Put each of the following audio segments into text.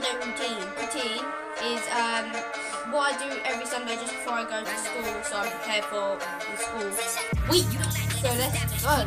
Sunday routine is what I do every Sunday just before I go to school, so I'm prepared for the school week. So let's go.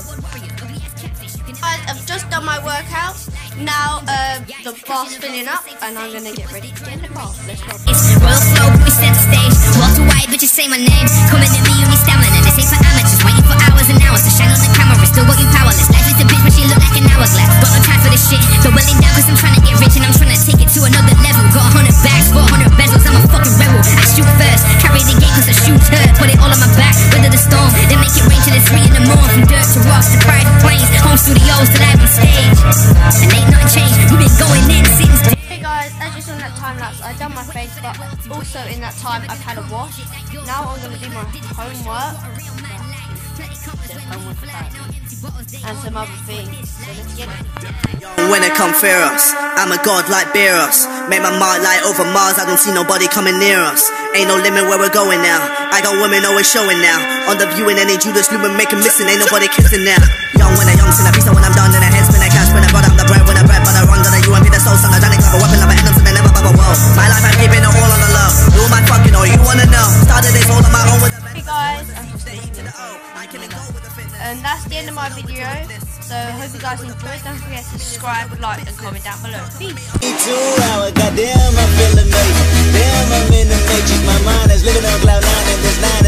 I've just done my workout. Now the bar's filling up, and I'm gonna get ready to get in the car. Let's go. It's royal flow, we set the stage. Walk too wide, but you say my name. Coming at me, you need stamina. This ain't for amateurs. Waiting for hours and hours to shine on the camera. Still got you powerless. Life is a bitch, but she look like an hourglass. Got no time for this shit. But willing down, cause I'm trying to get rich and I'm trying to take it to another level. Got 100 bags, 400 bezels. I'm a fucking rebel. I shoot first, carry the game cause I shoot her. Put it all on my back, weather the storm. Then make it rain till it's 3 in the morning. From dirt to rocks to private planes, home studios to live on stage. And ain't nothing changed. We've been going in since. Hey guys, as you saw in that time lapse, I done my face, but also in that time I've had a wash. Now I'm gonna do my homework. And some other things. So let's get it. When it come fear us, I'm a god like Beerus. Make my mark like over Mars, I don't see nobody coming near us. Ain't no limit where we're going now. I got women always showing now. On the view and any Judas Lumen make 'em missing, ain't nobody kissing now. Young when I young, sin a beast, when I'm done, then I head spin a cash, when I brought up the bread, when I bread, but I run, gonna you and be the soul, son, I done it, grab a weapon, love enemy, and never bubble whoa. My life, I'm keeping it all on the low. Do my fucking all you wanna know. Started this all on my own with. Hey guys, I'm just and that's the end of my video. So I hope you guys enjoyed. Don't forget to subscribe, like, and comment down below. Peace. 2 hours, goddamn, I feel amazing. Damn, I'm in the matrix. My mind is living on cloud 9 and there's 9.